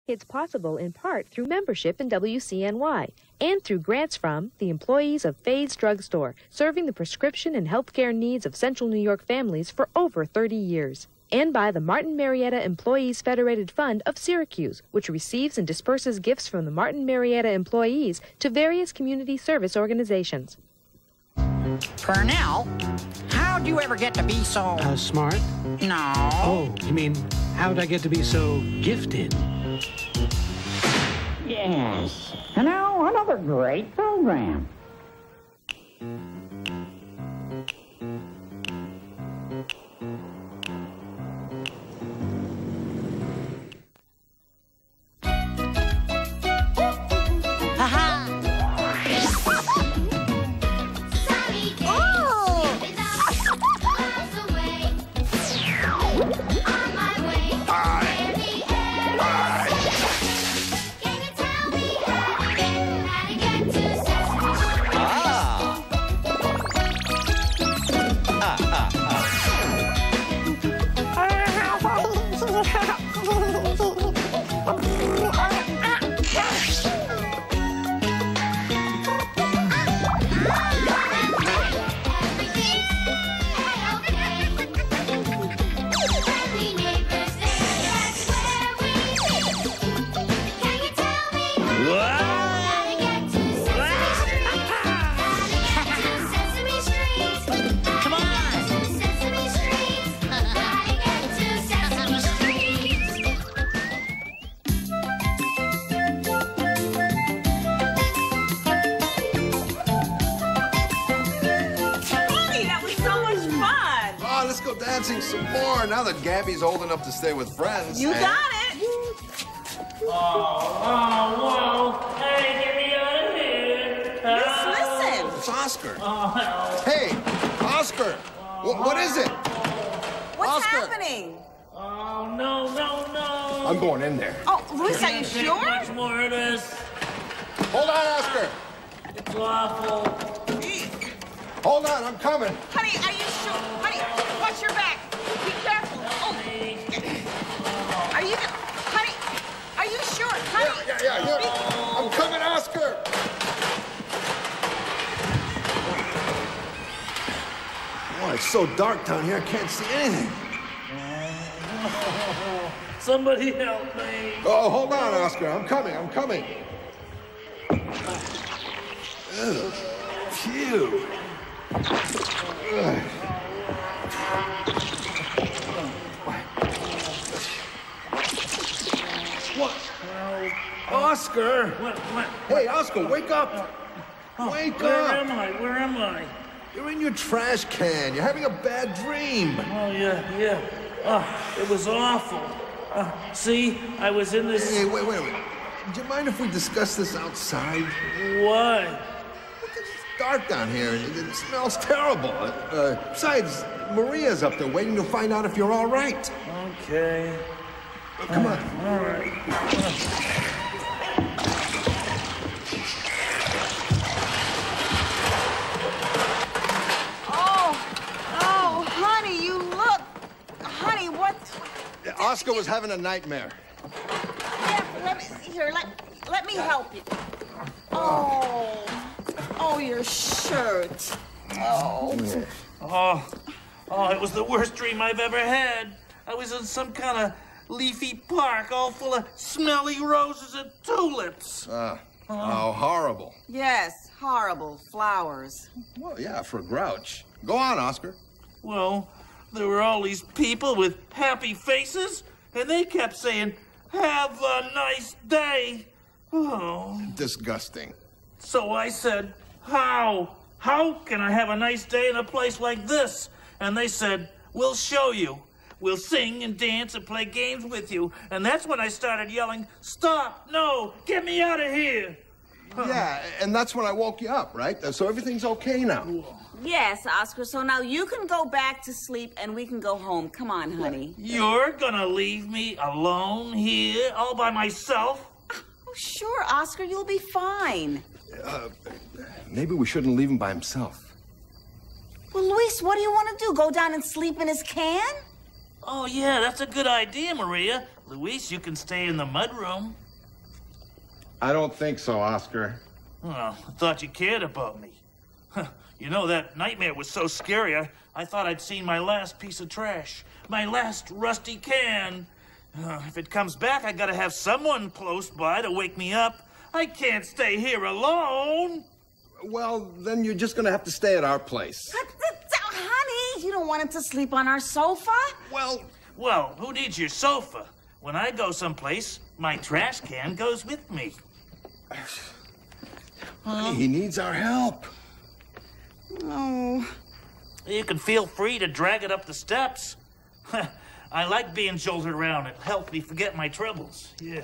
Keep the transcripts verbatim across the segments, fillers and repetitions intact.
It's possible in part through membership in W C N Y and through grants from the employees of Faye's Drug Store, serving the prescription and healthcare needs of Central New York families for over thirty years. And by the Martin Marietta Employees Federated Fund of Syracuse, which receives and disperses gifts from the Martin Marietta employees to various community service organizations. Purnell, how'd you ever get to be so... Uh, smart? No. Oh, you mean, how'd I get to be so gifted? Yes. You know, another great program. Dancing some more now that Gabby's old enough to stay with friends. You and... got it. Oh, oh, whoa. Hey, get me out of here. Just listen. It's Oscar. Oh, hey, Oscar. What, what is it? What's Oscar. happening? Oh, no, no, no. I'm going in there. Oh, Luis, are you Can't take sure? much more of this. Hold on, Oscar. It's awful. Hold on, I'm coming. Honey, are you sure? Honey, watch your back. Be careful. Oh. Are you, honey, are you sure? Honey. Yeah, yeah, yeah. yeah. I'm coming, Oscar. Oh, it's so dark down here, I can't see anything. Somebody help me. Oh, hold on, Oscar. I'm coming, I'm coming. Ugh. Phew. Ugh. What? Oscar! What, what? Hey, Oscar, wake up! Oh, Wake where up! Where am I? Where am I? You're in your trash can. You're having a bad dream. Oh, yeah, yeah. Oh, it was awful. Uh, see, I was in this... Hey, wait, wait, wait. Do you mind if we discuss this outside? Why? It's dark down here. It, it smells terrible. Uh, besides, Maria's up there waiting to find out if you're all right. Okay. Uh, come on. Uh, all right. Oh, oh, honey, you look. Honey, what? Yeah, Oscar was having a nightmare. Yeah, let me, here, let, let me help you. Oh, oh, your shirt. Oh. Oh, oh, it was the worst dream I've ever had. I was in some kind of leafy park all full of smelly roses and tulips. Uh, oh, horrible. Yes, horrible flowers. Well, yeah, for a grouch. Go on, Oscar. Well, there were all these people with happy faces, and they kept saying, "Have a nice day." Oh. Disgusting. So I said, how? How can I have a nice day in a place like this? And they said, "We'll show you. We'll sing and dance and play games with you." And that's when I started yelling, "Stop! No! Get me out of here!" Yeah, and that's when I woke you up, right? So everything's okay now. Yes, Oscar, so now you can go back to sleep and we can go home. Come on, honey. You're gonna leave me alone here all by myself? Oh, sure, Oscar, you'll be fine. Uh, maybe we shouldn't leave him by himself. Well, Luis, what do you want to do? Go down and sleep in his can? Oh, yeah, that's a good idea, Maria. Luis, you can stay in the mudroom. I don't think so, Oscar. Well, I thought you cared about me. You know, that nightmare was so scary, I, I thought I'd seen my last piece of trash. My last rusty can. Uh, if it comes back, I gotta have someone close by to wake me up. I can't stay here alone. Well, then you're just gonna have to stay at our place. Honey, you don't want him to sleep on our sofa? Well, Well, who needs your sofa? When I go someplace, my trash can goes with me. uh, he needs our help. Oh. You can feel free to drag it up the steps. I like being jolted around. It helps me forget my troubles. Yeah.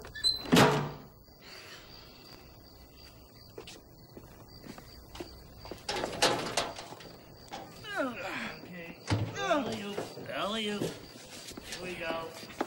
Okay. Alley-oop. Alley-oop. Here we go.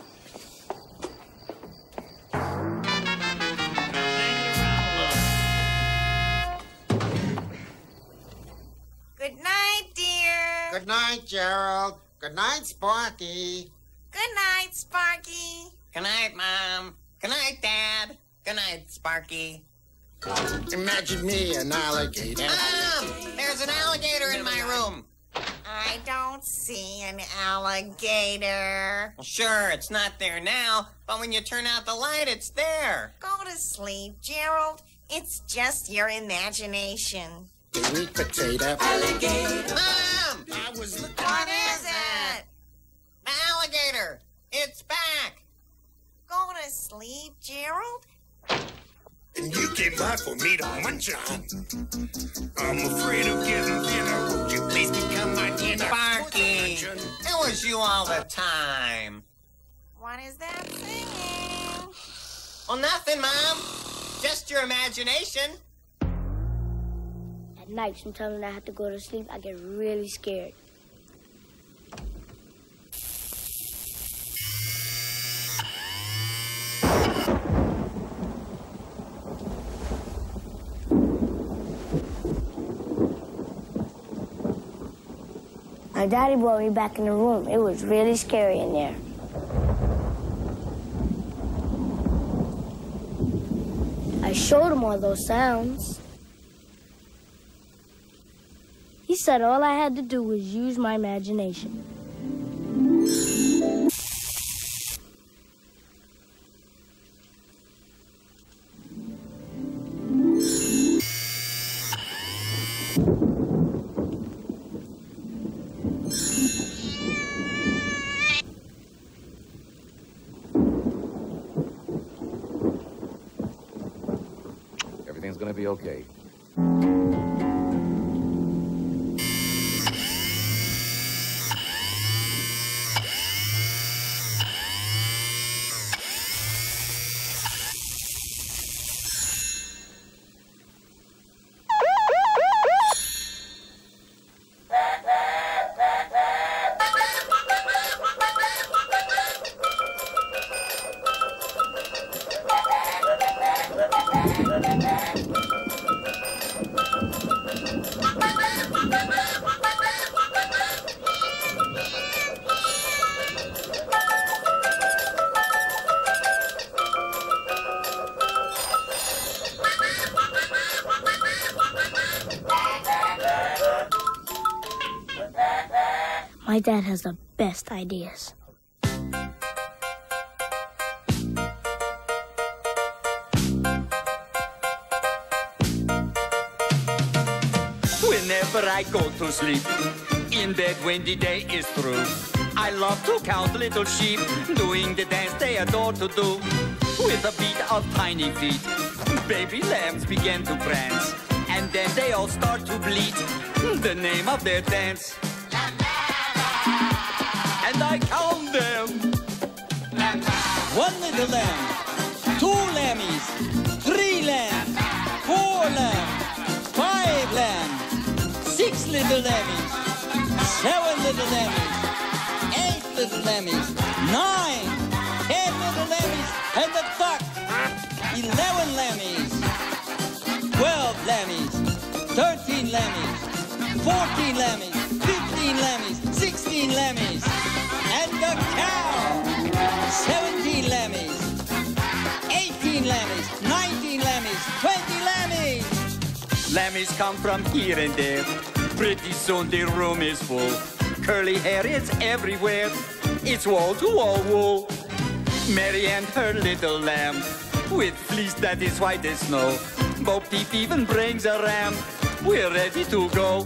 Bang it around a little. Good night, dear. Good night, Gerald. Good night, Sparky. Good night, Sparky. Good night, Mom. Good night, Dad. Good night, Sparky. Imagine me, an alligator. Mom! There's an alligator in my room. I don't see an alligator. Well, sure, it's not there now, but when you turn out the light, it's there. Go to sleep, Gerald. It's just your imagination. Sweet potato. Alligator. Mom! I was looking. What is it? The alligator. It's back. Go to sleep, Gerald. And you came by for me to munch on. I'm afraid of getting thinner. Would you please become my dinner? Sparky, it was you all the time. What is that singing? Well, nothing, Mom. Just your imagination. At night, sometimes when I have to go to sleep, I get really scared. My daddy brought me back in the room. It was really scary in there. I showed him all those sounds. He said all I had to do was use my imagination. Everything's gonna be okay. My dad has the best ideas. Whenever I go to sleep, in bed when the day is through, I love to count little sheep, doing the dance they adore to do. With a beat of tiny feet, baby lambs begin to prance, and then they all start to bleat the name of their dance. And I count them. One little lamb, two lammies, three lambs, four lambs, five lambs, six little lammies, seven little lammies, eight little lammies, nine, ten little lammies, and the duck, eleven lammies, twelve lammies, thirteen lammies, fourteen lammies, fifteen lammies, sixteen lammies, and the cow, seventeen Lammies, nineteen Lammies, twenty Lammies. Lammies come from here and there. Pretty soon the room is full. Curly hair is everywhere. It's wall to wall wool. Mary and her little lamb, with fleece that is white as snow. Bo Peep even brings a ram. We're ready to go.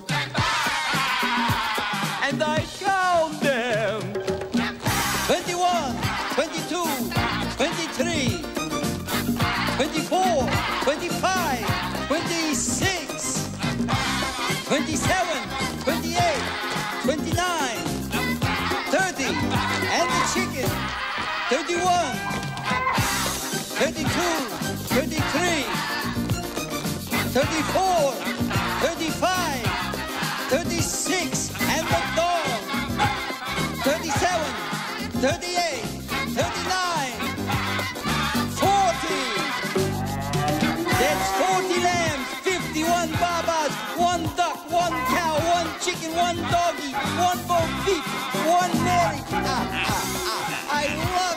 And I count them. twenty-one, twenty-two, twenty-three, twenty-four, twenty-five, twenty-six, twenty-seven, twenty-eight, twenty-nine, thirty, and the chicken. thirty-one, thirty-two, thirty-three, thirty-four, thirty-five, thirty-six, and the dog. thirty-seven, thirty-eight, thirty-nine, forty. That's forty lambs, fifty-one babas, one duck, one cow, one chicken, one doggy, one Bo Peep, one Mary. Ah, ah, ah, I love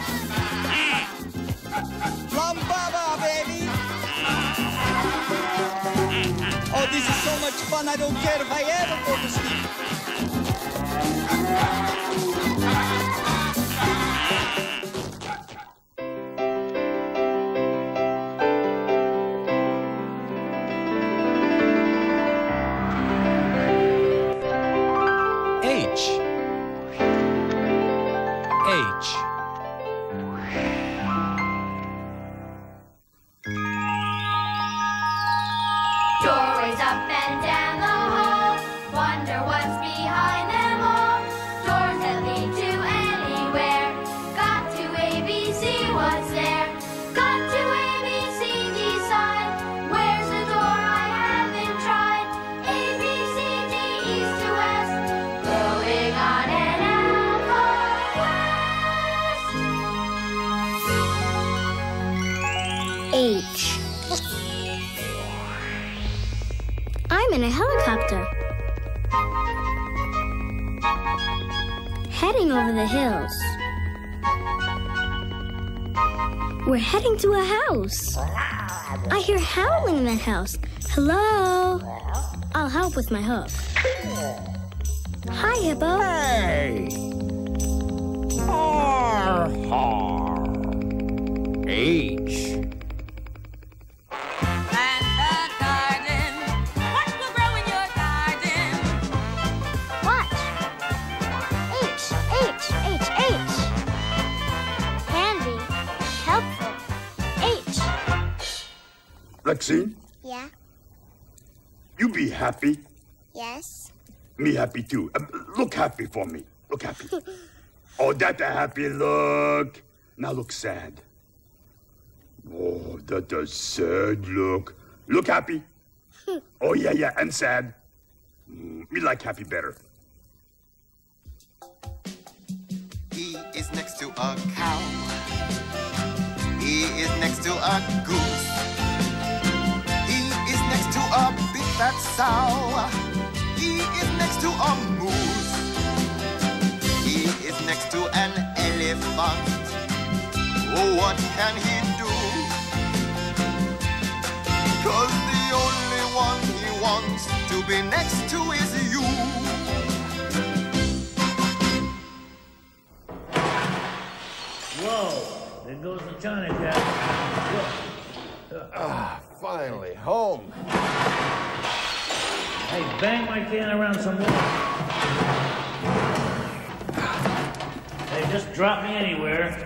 it. Lambaba, baby. Oh, this is so much fun, I don't care if I ever go to sleep. H. H. Doorways up and down the hall, wonder what's behind them all. Doors that lead to anywhere, got to A B C, what's there? Got to A B C, decide, where's the door I haven't tried? A, B, C, D, east to west, going on an apple quest. H. I'm in a helicopter. Heading over the hills. We're heading to a house. I hear howling in that house. Hello? I'll help with my hook. Hi, Hippo. Hey! Har, har. H. Lexine, Yeah? you be happy. Yes? Me happy too. Uh, look happy for me. Look happy. Oh, that a happy look. Now look sad. Oh, that a sad look. Look happy. Oh, yeah, yeah, and sad. Mm, me like happy better. He is next to a cow. He is next to a goose. Next to a big fat sow. He is next to a moose. He is next to an elephant. Oh, what can he do? 'Cause the only one he wants to be next to is you. Whoa, there goes the China cat. Ah, finally, home. Hey, bang my can around some more. Hey, just drop me anywhere.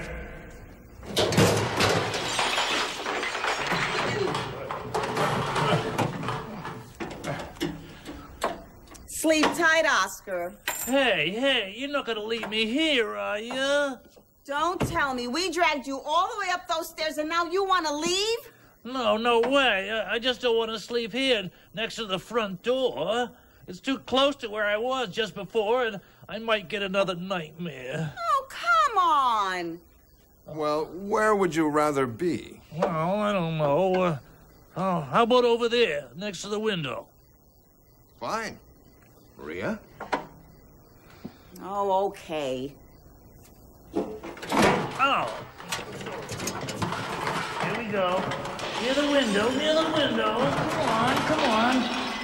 Sleep tight, Oscar. Hey, hey, you're not gonna leave me here, are you? Don't tell me. We dragged you all the way up those stairs and now you want to leave? No, no way. I, I just don't want to sleep here next to the front door. It's too close to where I was just before, and I might get another nightmare. Oh, come on. Well, where would you rather be? Well, I don't know. Uh, oh, how about over there, next to the window? Fine. Maria? Oh, okay. Oh. we go. Near the window, near the window. Come on, come on.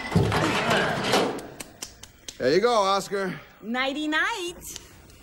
There you go, Oscar. Nighty-night.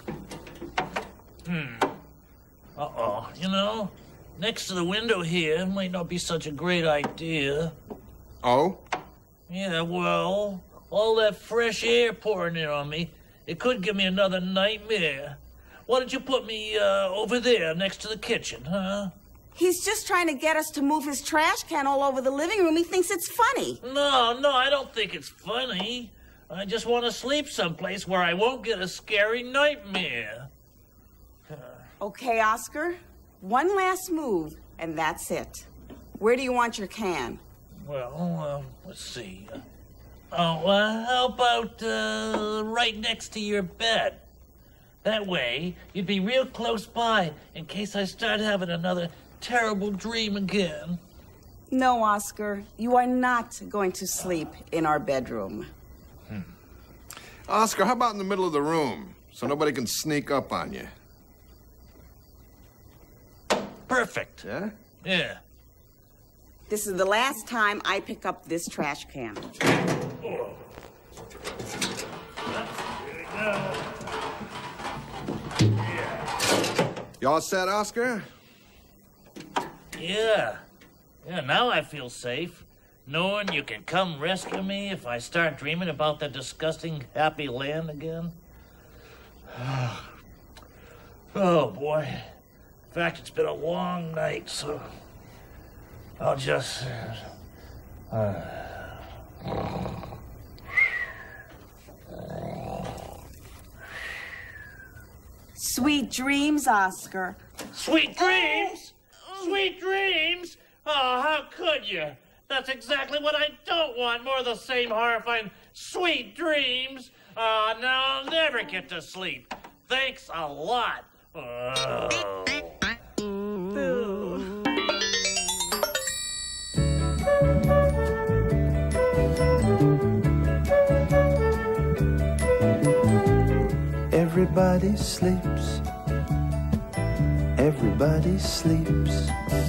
Hmm. Uh-oh. You know, next to the window here might not be such a great idea. Oh? Yeah, well, all that fresh air pouring in on me, it could give me another nightmare. Why don't you put me uh, over there next to the kitchen, huh? He's just trying to get us to move his trash can all over the living room. He thinks it's funny. No, no, I don't think it's funny. I just want to sleep someplace where I won't get a scary nightmare. Okay, Oscar. One last move, and that's it. Where do you want your can? Well, uh, let's see. Oh, uh, how about uh, right next to your bed? That way, you'd be real close by in case I start having another terrible dream again. No, Oscar. You are not going to sleep in our bedroom. Hmm. Oscar, how about in the middle of the room so nobody can sneak up on you? Perfect. Yeah? Yeah. This is the last time I pick up this trash can. Oh. You all set, Oscar? Yeah. Yeah, now I feel safe. Knowing you can come rescue me if I start dreaming about that disgusting happy land again. Oh, boy. In fact, it's been a long night, so I'll just... Uh, Sweet dreams, Oscar. Sweet dreams? Sweet dreams? Oh, how could you? That's exactly what I don't want. More of the same horrifying sweet dreams. Oh, now I'll never get to sleep. Thanks a lot. Oh. Everybody sleeps. Everybody sleeps.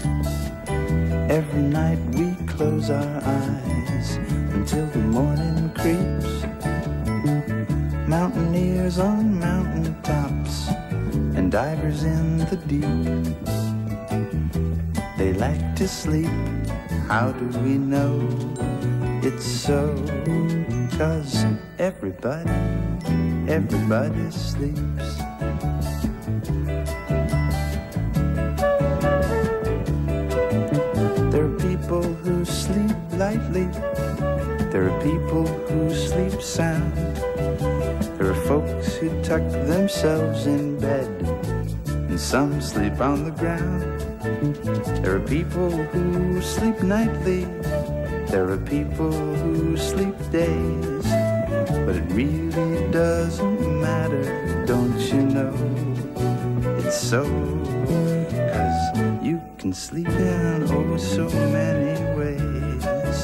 Every night we close our eyes until the morning creeps. Mountaineers on mountain tops and divers in the deep. They like to sleep. How do we know it's so? 'Cause everybody, everybody sleeps. There are people who sleep lightly. There are people who sleep sound. There are folks who tuck themselves in bed, and some sleep on the ground. There are people who sleep nightly. There are people who sleep days. But it really doesn't matter, don't you know? It's so, 'cause you can sleep in oh so many ways.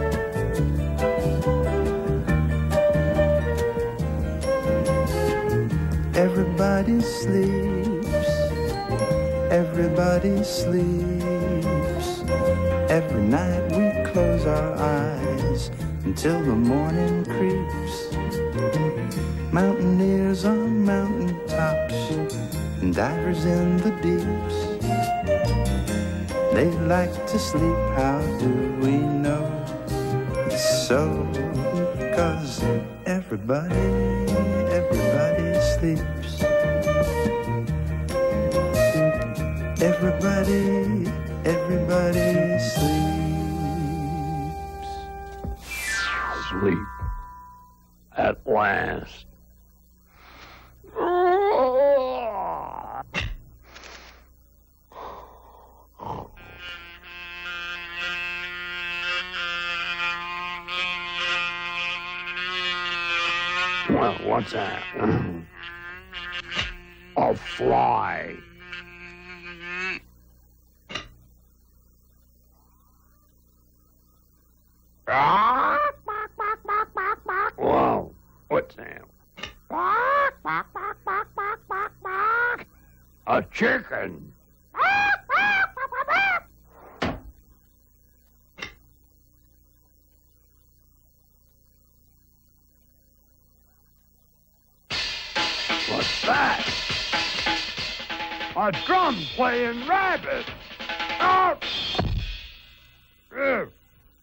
Everybody sleeps. Everybody sleeps. Every night we close our eyes until the morning creeps. Mountaineers on mountain tops and divers in the deeps. They like to sleep, how do we know? It's so, 'cause everybody, everybody sleeps. Everybody, everybody sleeps. Sleep. At last. Well, what's that? A fly. Ah! Whoa, what's that? A chicken. What's that? A drum playing rabbit. Oh! Ugh.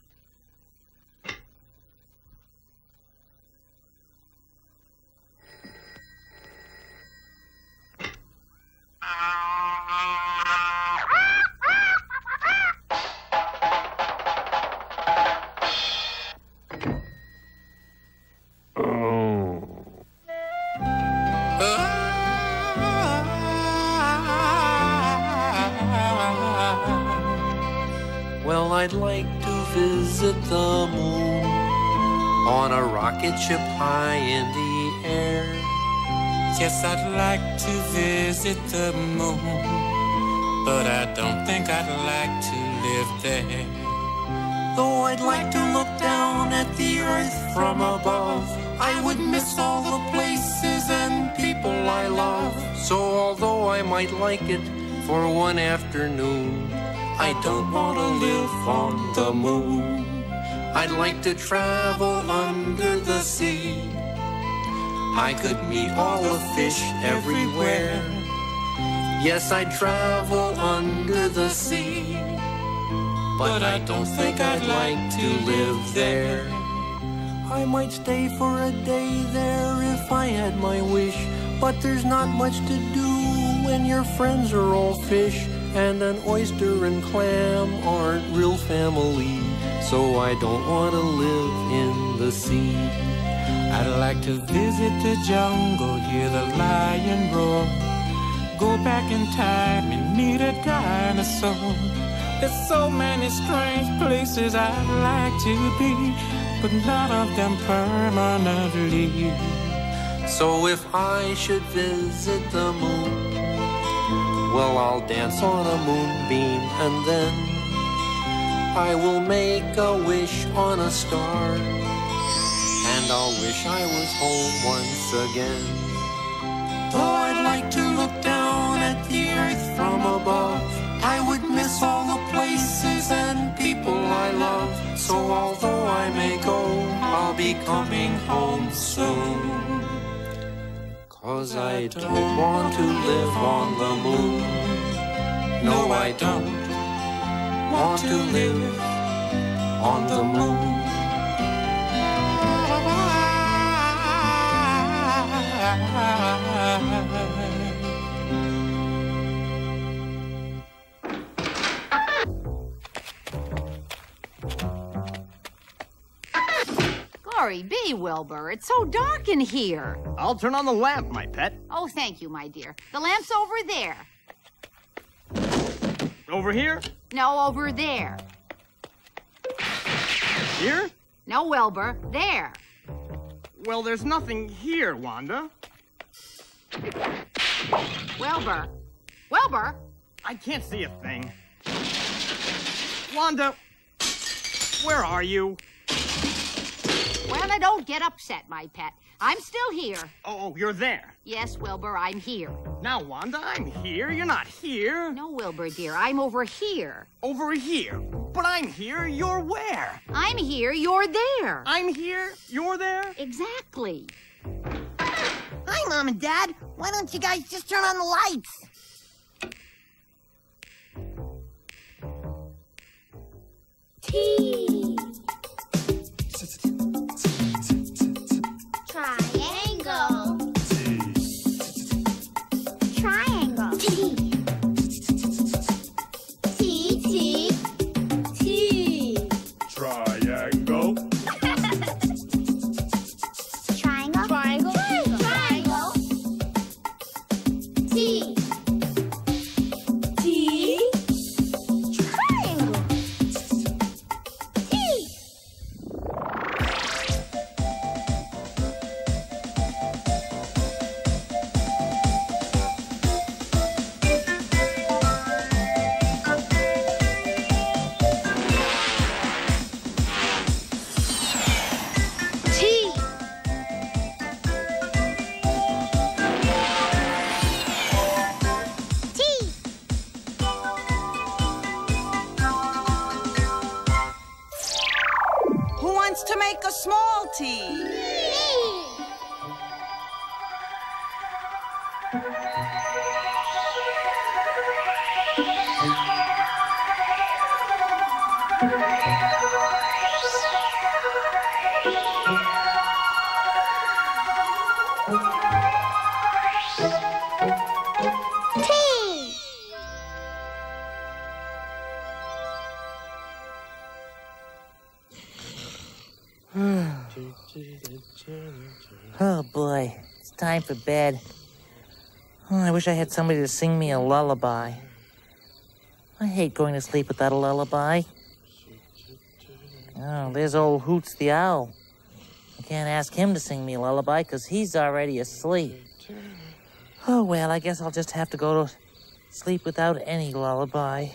Well, I'd like to visit the moon on a rocket ship high in the air. Yes, I'd like to visit the moon, but I don't think I'd like to live there. Though I'd like to look down at the earth from above, I would miss all the places and people I love. So although I might like it for one afternoon, I don't want to live on the moon. I'd like to travel under the sea. I could meet all the fish everywhere. Yes, I'd travel under the sea, but I don't think I'd like to live there. I might stay for a day there if I had my wish, but there's not much to do when your friends are all fish, and an oyster and clam aren't real family. So I don't want to live in the sea. I'd like to visit the jungle, hear the lion roar, go back in time and meet a dinosaur. There's so many strange places I'd like to be, but none of them permanently. So if I should visit the moon, well, I'll dance on a moonbeam, and then I will make a wish on a star, and I'll wish I was home once again. Though I'd like to look down at the earth from above, I would miss all the places and people I love. So although I may go, I'll be coming home soon. 'Cause I don't want to live on the moon. No, I don't want to live on the moon. Glory be, Wilbur. It's so dark in here. I'll turn on the lamp, my pet. Oh, thank you, my dear. The lamp's over there. Over here? No, over there. Here? No, Wilbur. There. Well, there's nothing here, Wanda. Wilbur. Wilbur! I can't see a thing. Wanda! Where are you? Well, now don't get upset, my pet. I'm still here. Oh, you're there. Yes, Wilbur, I'm here. Now, Wanda, I'm here. You're not here. No, Wilbur, dear, I'm over here. Over here? But I'm here. You're where? I'm here. You're there. I'm here. You're there? Exactly. Hi, Mom and Dad. Why don't you guys just turn on the lights? T. Triangle. Triangle. T. T, T, T. Triangle. Triangle. Triangle. Triangle. T. T. Triangle. T. T. T. Who wants to make a small T? Oh, boy. It's time for bed. Oh, I wish I had somebody to sing me a lullaby. I hate going to sleep without a lullaby. Oh, there's old Hoots the Owl. I can't ask him to sing me a lullaby because he's already asleep. Oh, well, I guess I'll just have to go to sleep without any lullaby.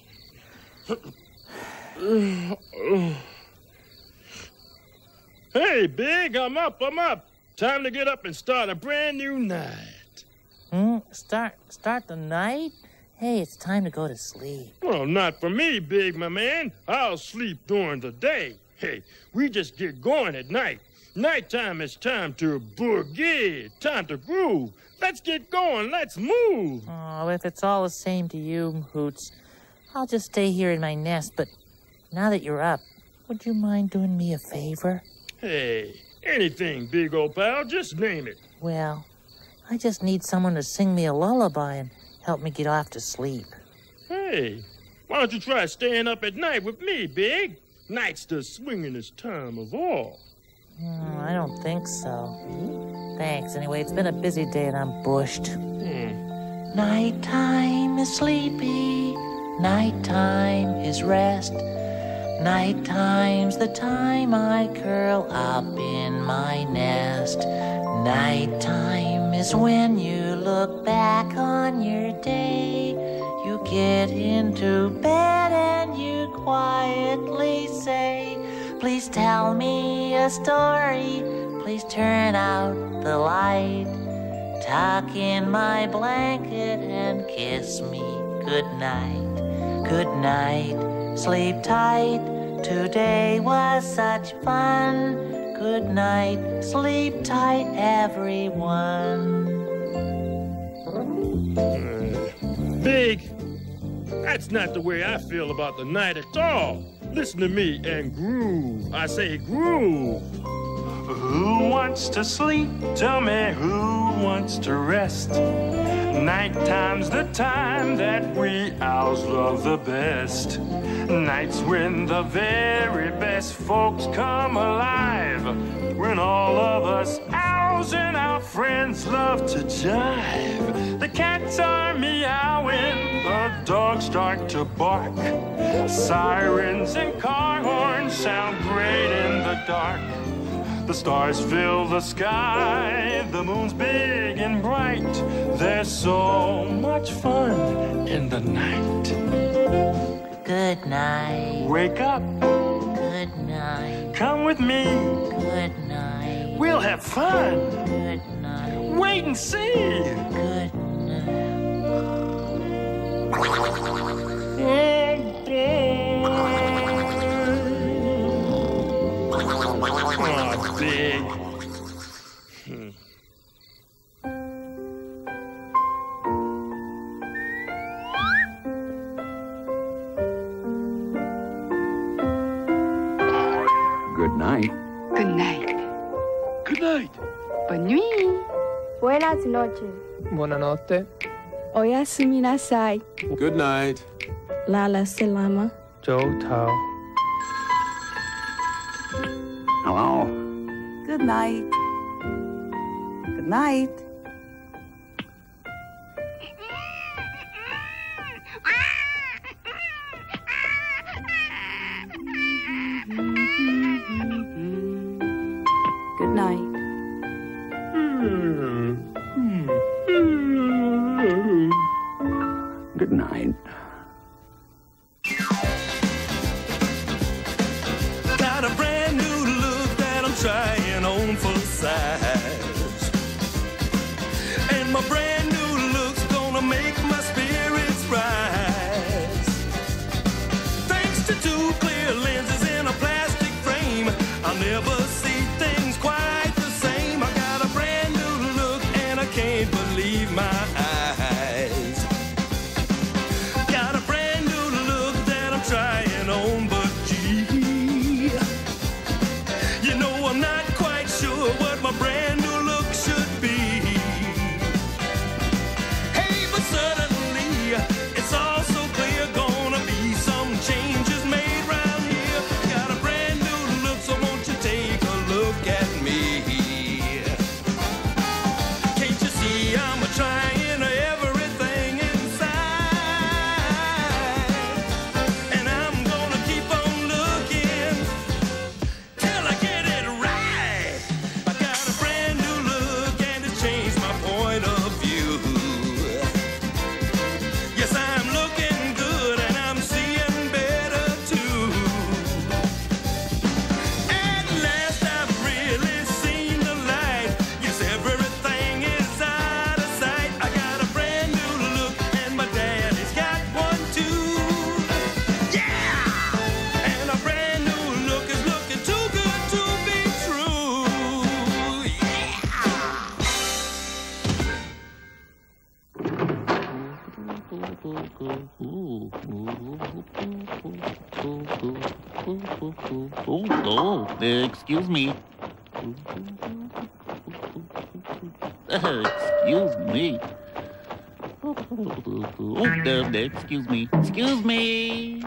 Hey, Big, I'm up, I'm up. Time to get up and start a brand new night. Hmm? Start, start the night? Hey, it's time to go to sleep. Well, not for me, Big, my man. I'll sleep during the day. Hey, we just get going at night. Nighttime is time to boogie, time to groove. Let's get going, let's move. Oh, if it's all the same to you, Hoots, I'll just stay here in my nest. But now that you're up, would you mind doing me a favor? Hey, anything, big old pal, just name it. Well, I just need someone to sing me a lullaby and help me get off to sleep. Hey, why don't you try staying up at night with me, Big? Night's the swingingest time of all. Oh, I don't think so. Thanks. Anyway, it's been a busy day and I'm bushed. Hmm. Nighttime is sleepy. Nighttime is rest. Nighttime's the time I curl up in my nest. Nighttime is when you look back on your day. You get into bed and you quietly say, please tell me a story. Please turn out the light. Tuck in my blanket and kiss me good night. Good night. Sleep tight. Today was such fun. Good night. Sleep tight, everyone. Big, that's not the way I feel about the night at all. Listen to me and groove. I say groove. Who wants to sleep? Tell me who wants to rest? Nighttime's the time that we owls love the best. Nights when the very best folks come alive. When all of us owls and our friends love to jive. The cats are meowing, the dogs start to bark. Sirens and car horns sound great in the dark. The stars fill the sky, the moon's big and bright. There's so much fun in the night. Good night. Wake up. Good night. Come with me. Good night. We'll have fun. Good night. Wait and see. Good Oh, Big. Hmm. Good night. Good night. Good night. Bonne nuit. Buenas noches. Buonanotte. Oyasumi nasai. Good night. Lala Selama. Joe Tao. Hello. Good night. Good night. Good night. Good night. Got a brand new look that I'm trying on for size. And my brand new look's gonna make my spirits rise. Thanks to two clear lenses in a plastic frame, I'll never see things quite the same. I got a brand new look and I can't believe my eyes. Got a brand new look that I'm trying on, but gee, you know I'm not quite sure what my brand new look should be. Hey, but suddenly it's all so clear, gonna be some changes made round here. Got a brand new look, so won't you take Oh, oh, excuse me. Excuse me. Oh, uh, excuse me. Excuse me.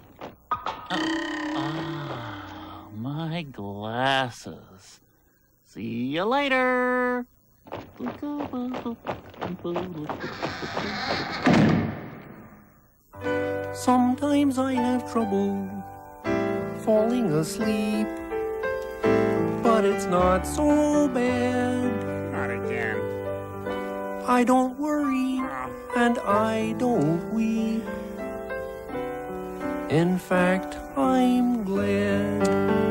Ah, my glasses. See you later. Sometimes I have trouble falling asleep, but it's not so bad. Not again. I don't worry and I don't weep. In fact, I'm glad,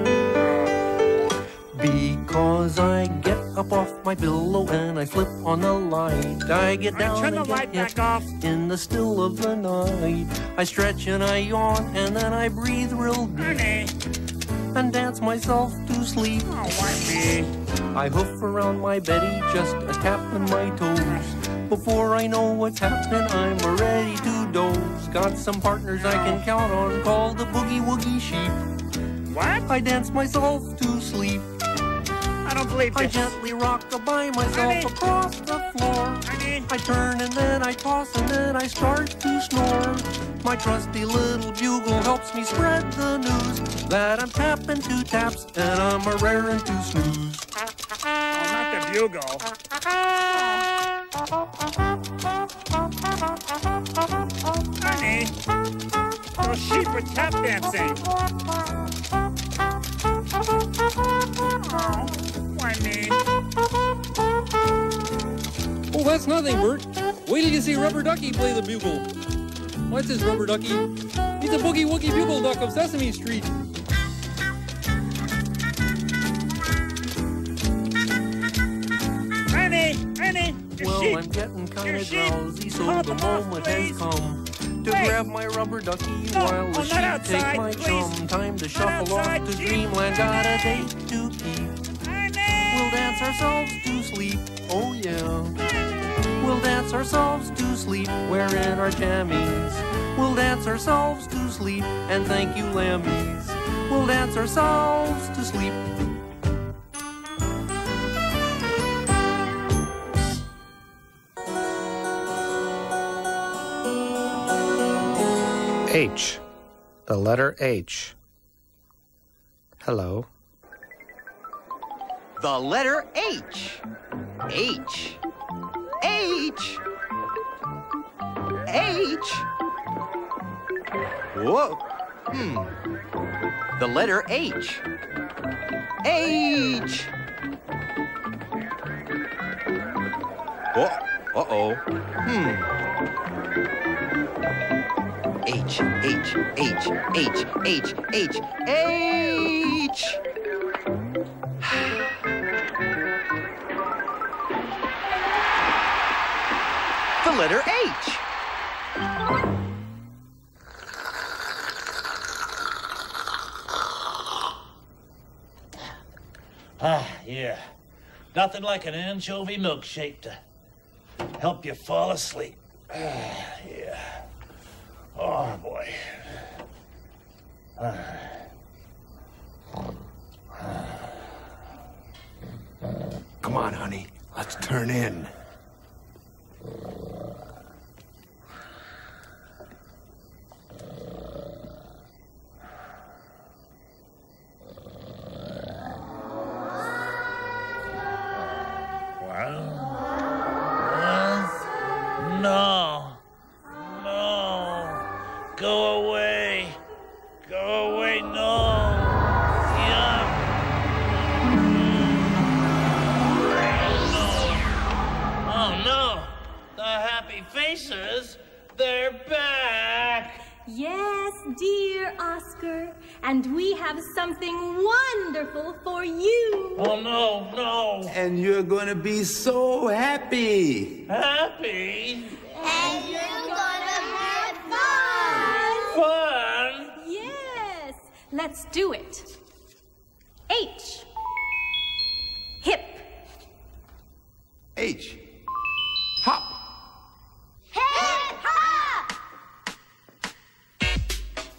because I get up off my pillow and I flip on the light. I get down Turn the and light get back off. in the still of the night. I stretch and I yawn and then I breathe real deep and dance myself to sleep. Oh, why me? I hoof around my Betty, just a tapping my toes. Before I know what's happening, I'm ready to doze. Got some partners I can count on, called the Boogie Woogie Sheep. What? I dance myself to sleep. I don't believe this. I gently rock by myself Honey. across the floor. Honey. I turn and then I toss and then I start to snore. My trusty little bugle helps me spread the news that I'm tapping two taps and I'm a raring to snooze. Oh, not the bugle. Honey, those sheep are tap dancing. Oh, why me? Oh, that's nothing, Bert. Wait till you see Rubber Ducky play the bugle. What's this Rubber Ducky? He's a Boogie Woogie Bugle Duck of Sesame Street. Honey, honey, your Well, sheep. I'm getting kind Your of sheep. drowsy, so Hold the them off, moment please. has come to Wait. grab my rubber ducky No, while oh, the not sheep outside, take my please. chum. Time to shuffle outside, off to sheep. dreamland, got a date to keep. We'll dance ourselves to sleep, oh yeah. We'll dance ourselves to sleep, wearing our jammies. We'll dance ourselves to sleep, and thank you, lammies. We'll dance ourselves to sleep. H. The letter H. Hello. The letter H. H. H. H. Whoa. Hmm. The letter H. H. Oh. Uh-oh. Hmm. H, H, H, H, H, H, H. The letter H. Ah, yeah. Nothing like an anchovy milkshake to help you fall asleep. Ah, yeah. Oh, boy. Ah. Come on, honey. Let's turn in. No. No. Go away. Go away. No. Yuck. No. Oh, no. The happy faces, they're back. Yes, dear Oscar, and we have something wonderful for you. Oh, no, no. And you're gonna be so happy. Happy? And you're gonna have fun. Fun? Yes, let's do it. H. Hip. H. Hop. Hip hop.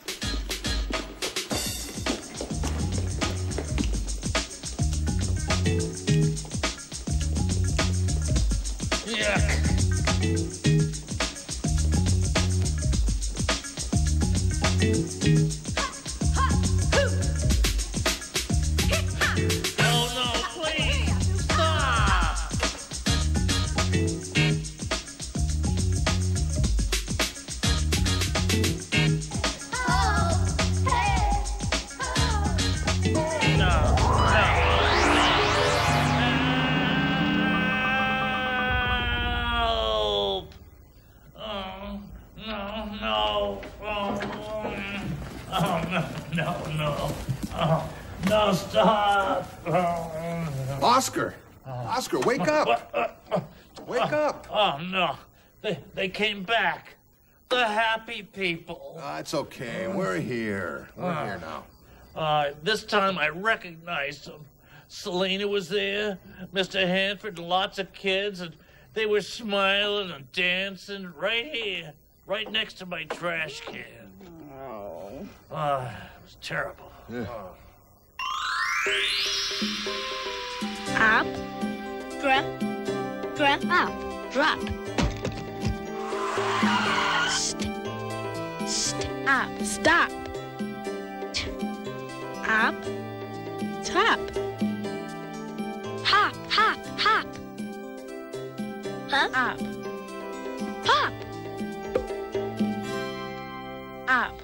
Oscar! Oscar, wake up! Wake up! Oh, no. They, they came back. The happy people. Uh, it's okay. We're here. We're Uh, here now. Uh, this time I recognized them. Selena was there, Mister Hanford, and lots of kids, and they were smiling and dancing right here, right next to my trash can. Oh. Uh, it was terrible. Yeah. Oh. Up, drop, drop, up, drop. St st up, stop. T up, top. Hop, hop, hop. Huh? Up. Pop. Up.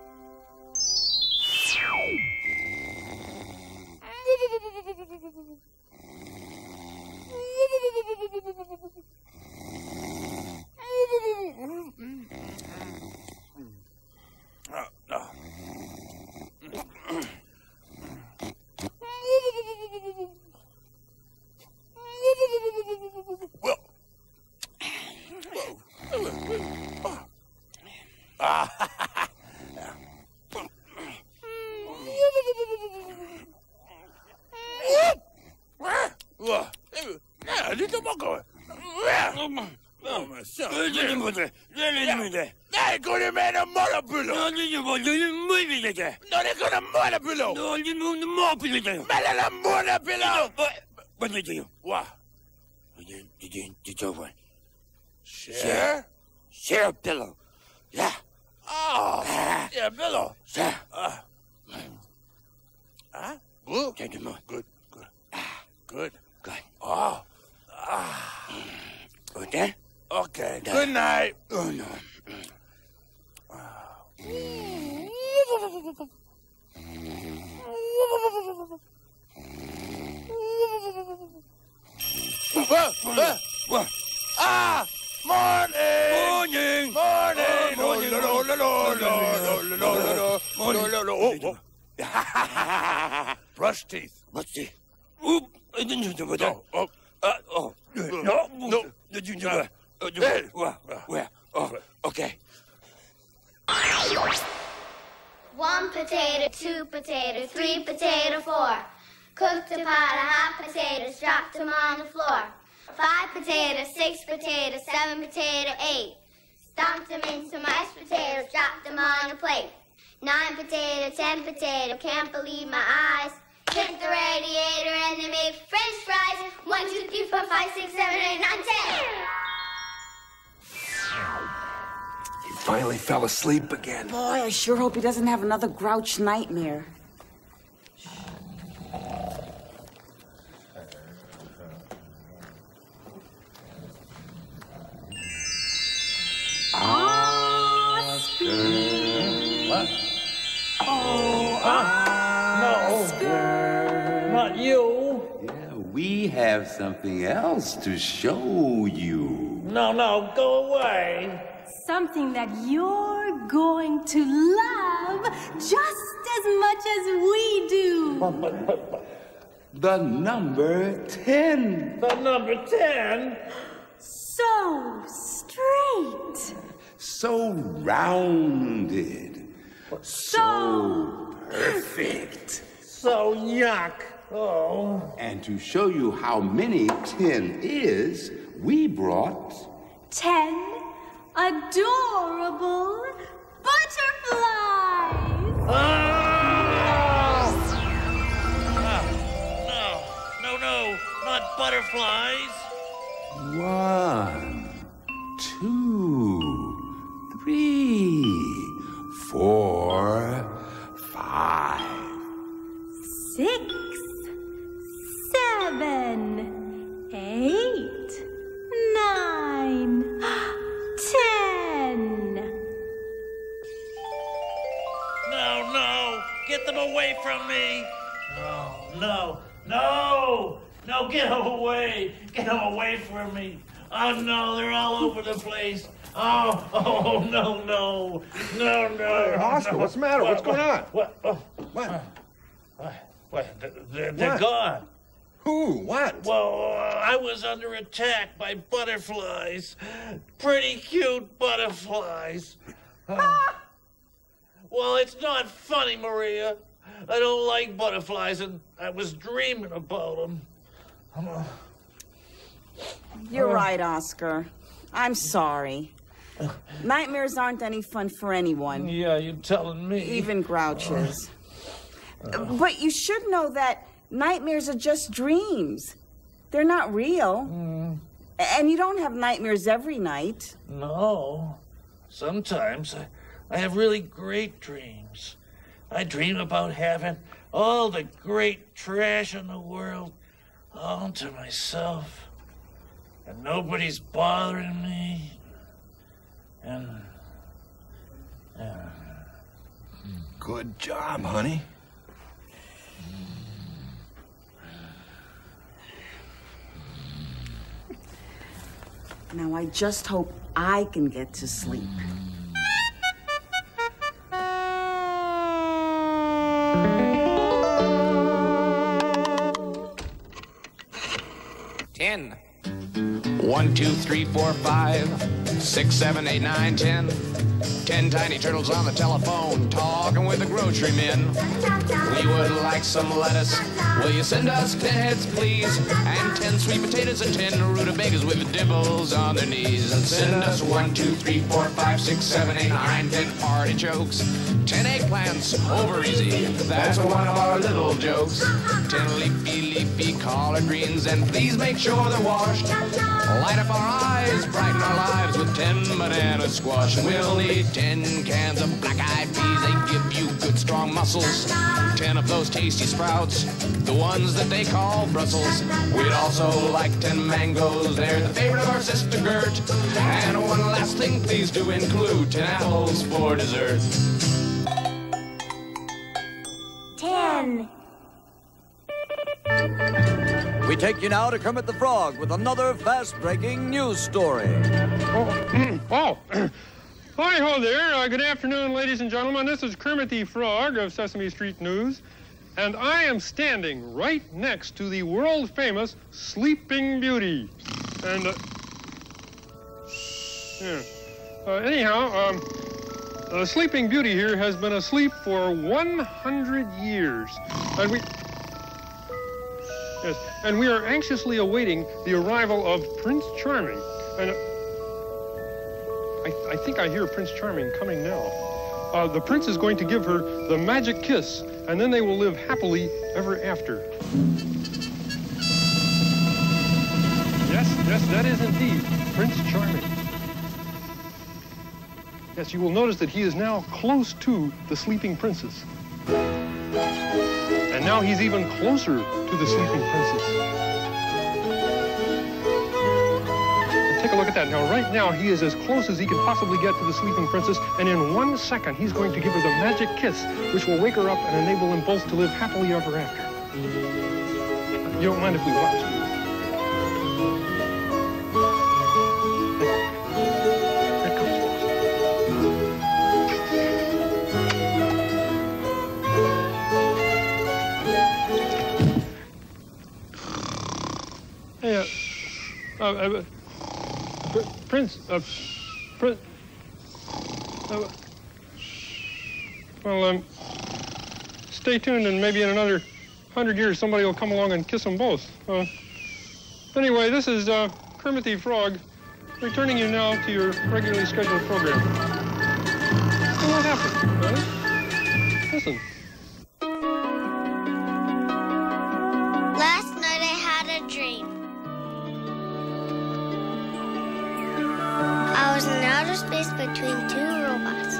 Share? Share a pillow. Yeah. Oh, yeah, pillow. Share. Uh, huh? Blue? Take them on. Good, good. Good. Good. Oh. Ah. Good then? Okay. Good night. Oh, no. What? What? What? Ah! Morning! Morning! Morning! Morning! No, no, no, no, no, no, no, no, no, no, no, oh. Brush teeth. Brush teeth. Oop! I didn't do that. Oh, uh, oh. No, no. Did you do that? Where? Where? Oh, okay. One potato, two potato, three potato, four. Cooked a pot of hot potatoes, dropped them on the floor. Five potatoes, six potatoes, seven potato, eight. Stomped them into mashed potatoes, dropped them on a plate. Nine potato, ten potato, can't believe my eyes. Hit the radiator and they make French fries. One, two, three, four, five, six, seven, eight, nine, ten. He finally fell asleep again. Boy, I sure hope he doesn't have another grouch nightmare. Oscar. What? Oh, uh, Oscar. no. Not you. Yeah, we have something else to show you. No, no, go away. Something that you're going to love just as much as we do. But, but, but, but. The number ten. The number ten? So straight. So rounded. So perfect. So yuck. Oh. And to show you how many ten is, we brought... Ten adorable butterflies. Oh! No, no, no, not butterflies. One. Oh, no! Get them away from me! No, no, no! No, get them away! Get them away from me! Oh, no, they're all over the place. Oh, oh, no, no. No, no. Hey, Oscar, no. what's the matter? What, What's going on? What? Oh, What? what? What? They're, they're What? gone. Who? What? Well, uh, I was under attack by butterflies. Pretty cute butterflies. Uh, well, it's not funny, Maria. I don't like butterflies, and I was dreaming about them. Uh, You're uh, right, Oscar. I'm sorry. Nightmares aren't any fun for anyone. Yeah, you're telling me. Even grouches. But you should know that nightmares are just dreams. They're not real. Mm. And you don't have nightmares every night. No. Sometimes I, I have really great dreams. I dream about having all the great trash in the world all to myself. And nobody's bothering me. And... and Good job, honey. Now I just hope I can get to sleep. Ten. One, two, three, four, five, six, seven, eight, nine, ten. Ten tiny turtles on the telephone, talking with the grocery men. We would like some lettuce. Will you send us ten heads, please? And ten sweet potatoes and ten rutabagas with dibbles on their knees. And send us one, two, three, four, five, six, seven, eight, nine, ten artichokes. Ten eggplants, over easy. That's one of our little jokes. Ten leafy, leafy collard greens, and please make sure they're washed. Light up our eyes, brighten our lives with ten banana squash. And we'll need ten cans of black-eyed peas. They give you good, strong muscles. Ten of those tasty sprouts, the ones that they call Brussels. We'd also like ten mangoes. They're the favorite of our sister Gert. And one last thing, please do include ten apples for dessert. Ten. We take you now to Kermit the Frog with another fast-breaking news story. Oh, oh. Hi-ho there. Uh, good afternoon, ladies and gentlemen. This is Kermit the Frog of Sesame Street News, and I am standing right next to the world-famous Sleeping Beauty. And, uh, yeah. Uh, anyhow, um, the Sleeping Beauty here has been asleep for one hundred years. And we... Yes, and we are anxiously awaiting the arrival of Prince Charming. And uh, I, I think I hear Prince Charming coming now. Uh, the prince is going to give her the magic kiss, and then they will live happily ever after. Yes, yes, that is indeed Prince Charming. Yes, you will notice that he is now close to the sleeping princess. And now he's even closer to the sleeping princess. And take a look at that. Now, right now, he is as close as he can possibly get to the sleeping princess, and in one second, he's going to give her the magic kiss, which will wake her up and enable them both to live happily ever after. You don't mind if we watch? Hey, uh, uh, uh, Pr Prince, uh, Prince, uh, well, um, stay tuned, and maybe in another hundred years somebody will come along and kiss them both. Uh, anyway, this is uh, Kermit the Frog, returning you now to your regularly scheduled program. So what happened, huh? Listen. Last night I had a dream. I was in outer space between two robots.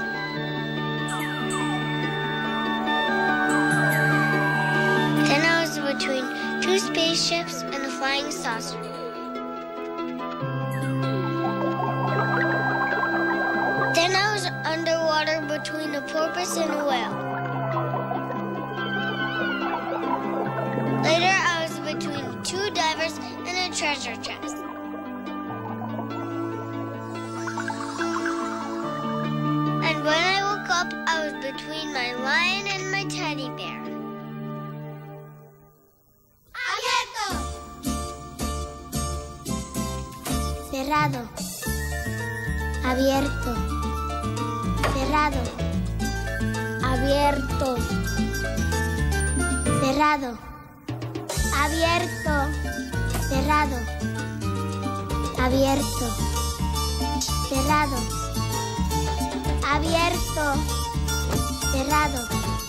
Then I was between two spaceships and a flying saucer. Then I was underwater between a porpoise and a whale. Later, I was between two divers and a treasure chest. And when I woke up, I was between my lion and my teddy bear. ¡Abierto! Cerrado. Abierto. Cerrado. Abierto. Cerrado. Abierto. Cerrado. Abierto. Cerrado. Abierto. Cerrado.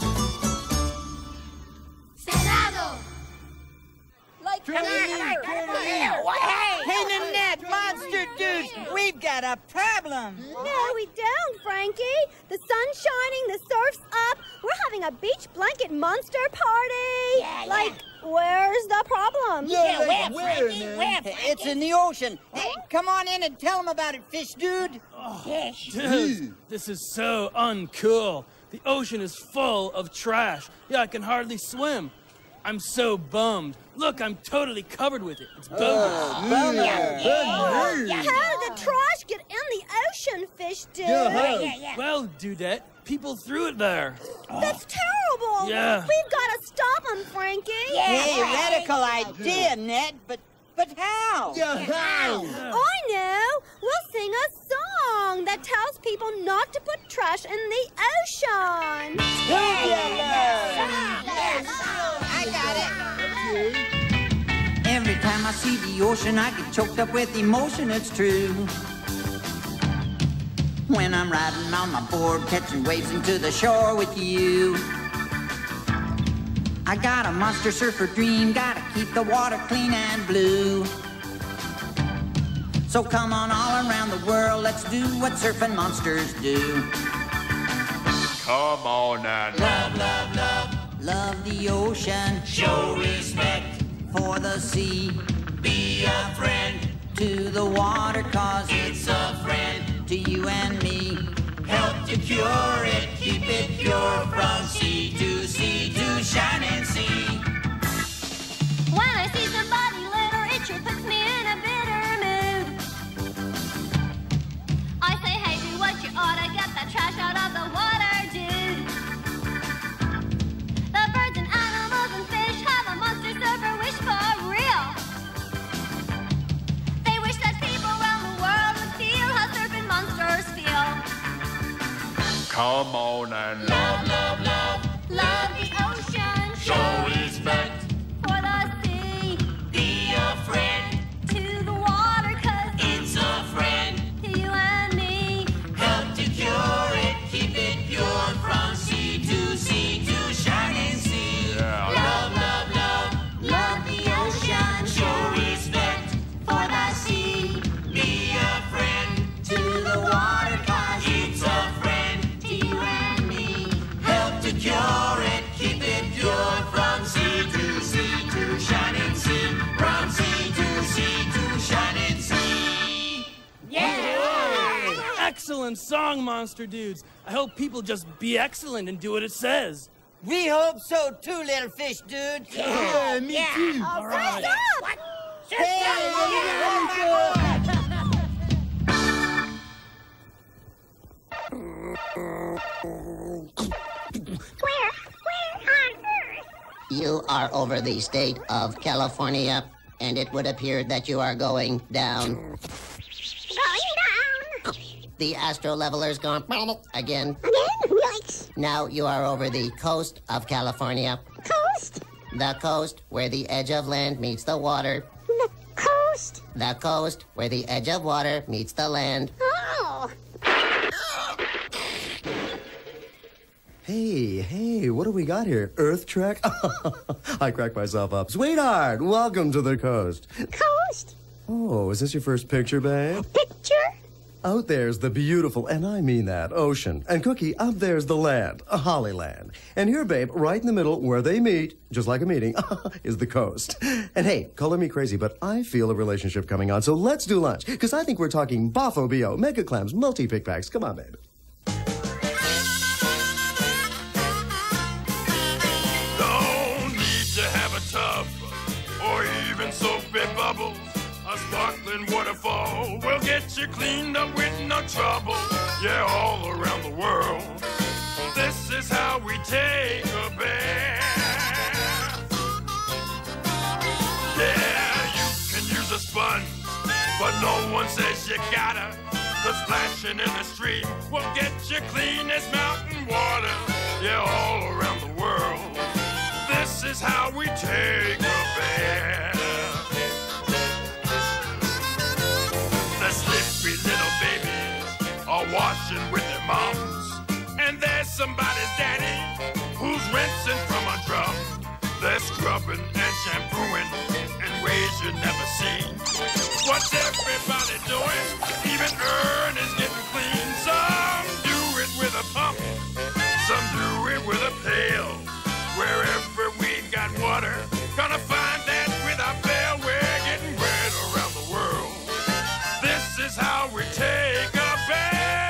Cerrado. Like come here, come here. Hey, Nanette, monster dudes, we've got a problem. No, we don't, Frankie. The sun's shining, the surf's up. We're having a beach blanket monster party. Yeah, yeah. Like, where's the problem? Yeah, where, Frankie? Where, Frankie? It's in the ocean. Hey, come on in and tell them about it, fish dude. Oh, Fish. Dude, this is so uncool. The ocean is full of trash. Yeah, I can hardly swim. I'm so bummed. Look, I'm totally covered with it. It's bogus. Oh, bummer. Yeah, yeah, yeah. How did trash get in the ocean, fish dude? Yeah, yeah, yeah. Well, Dudette, people threw it there. That's terrible. Yeah. We've got to stop them, Frankie. Yeah, hey, radical idea, Ned, but but how? Yeah, how? I know. We'll sing a song that tells people not to put trash in the ocean. I got it. Every time I see the ocean, I get choked up with emotion, it's true. When I'm riding on my board, catching waves into the shore with you. I got a monster surfer dream, gotta keep the water clean and blue. So come on all around the world, let's do what surfing monsters do. Come on and love, love, love. Love the ocean. Show respect for the sea. Be a friend to the water, cause it's a friend to you and me. Help to cure it, keep it pure from sea to sea to shining sea. When I see somebody litter, it sure puts me in a bitter mood. I say, hey, do what you oughta, get that trash out of the water, dude. The birds and animals and fish have a monster surfer wish for real. They wish that people around the world would feel how surfing monsters feel. come on and love, love, love, love the ocean. show respect For the sea. Be a friend To the water, cause it's a friend to you and me. help to cure it, keep it pure from sea to sea to shining sea. Yeah. Love, love, love, love the ocean. Show respect for the sea. Be a friend to the water, cause it's a friend to you and me. Help to cure it, keep it pure from sea to sea to shining sea. From sea to sea to shining sea. Yeah! Excellent song, Monster Dudes. I hope people just be excellent and do what it says. We hope so too, little fish dude. Yeah, me too. All All right. right. What? Hey, Where? Where on earth? You are over the state of California, and it would appear that you are going down. Going down. The astro leveler's gone again. Again? Yikes. Now you are over the coast of California. Coast? The coast where the edge of land meets the water. The coast? The coast where the edge of water meets the land. Oh. Hey, hey, what do we got here? Earth Trek? I crack myself up. Sweetheart, welcome to the coast. Coast? Oh, is this your first picture, babe? Picture? Out there's the beautiful, and I mean that, ocean. And Cookie, up there's the land, a Hollyland. And here, babe, right in the middle where they meet, just like a meeting, is the coast. And hey, color me crazy, but I feel a relationship coming on, so let's do lunch. Because I think we're talking Bafo B O, mega clams, multi-pick packs. Come on, babe. no need to have a tough bubbling waterfall will get you cleaned up with no trouble. Yeah, all around the world. This is how we take a bath. Yeah, you can use a sponge, but no one says you gotta. The splashing in the street will get you clean as mountain water. Yeah, all around the world. This is how we take a bath. The slippy little babies are washing with their moms. And there's somebody's daddy who's rinsing from a drum. They're scrubbing and shampooing in ways you never seen. What's everybody doing? Even Ern is getting clean. Some do it with a pump, some do it with a pail. Wherever we've got water, gonna find that with our pail. We're getting wet around the world. This is how we take a bath.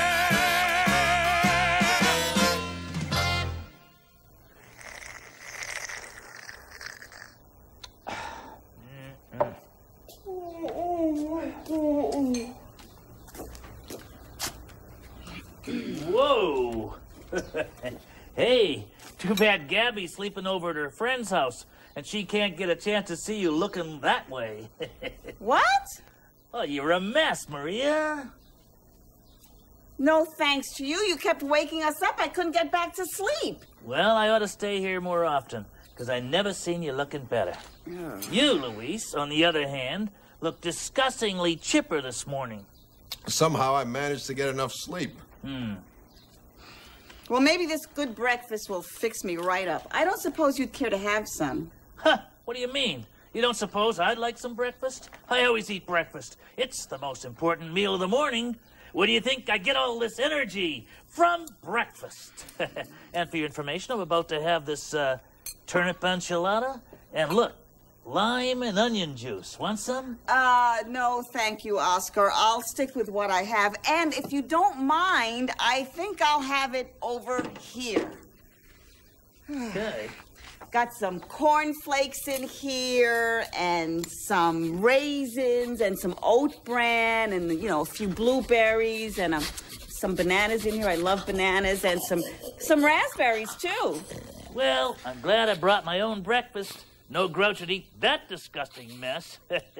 Whoa! Hey, too bad Gabby's sleeping over at her friend's house, and she can't get a chance to see you looking that way. What? Oh, you're a mess, Maria. No thanks to you. You kept waking us up. I couldn't get back to sleep. Well, I ought to stay here more often, because I never seen you looking better. Oh. You, Luis, on the other hand, look disgustingly chipper this morning. Somehow I managed to get enough sleep. Hmm. Well, maybe this good breakfast will fix me right up. I don't suppose you'd care to have some. Huh, what do you mean? You don't suppose I'd like some breakfast? I always eat breakfast. It's the most important meal of the morning. Where do you think I get all this energy? From breakfast. And for your information, I'm about to have this uh, turnip enchilada. And look, lime and onion juice. Want some? Uh, no, thank you, Oscar. I'll stick with what I have. And if you don't mind, I think I'll have it over here. Okay. Got some cornflakes in here, and some raisins, and some oat bran, and, you know, a few blueberries, and um, some bananas in here. I love bananas, and some, some raspberries, too. Well, I'm glad I brought my own breakfast. No grouch would eat that disgusting mess.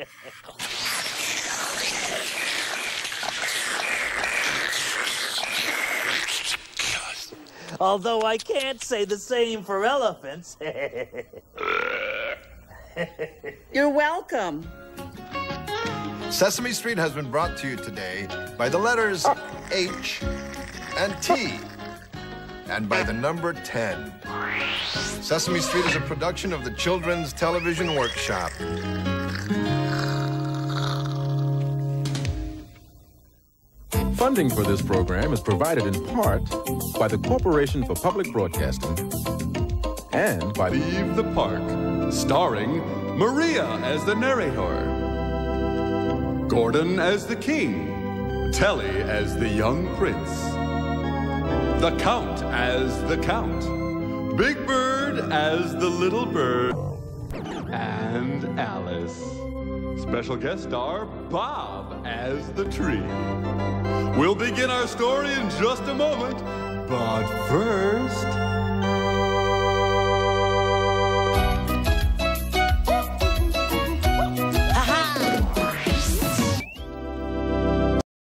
Although I can't say the same for elephants. You're welcome. Sesame Street has been brought to you today by the letters H and T, and by the number ten. Sesame Street is a production of the Children's Television Workshop. Funding for this program is provided in part by the Corporation for Public Broadcasting and by Leave the Park, starring Maria as the narrator, Gordon as the king, Telly as the young prince, the Count as the Count, Big Bird as the little bird, and Alice. Special guest star Bob as the tree. We'll begin our story in just a moment, but first...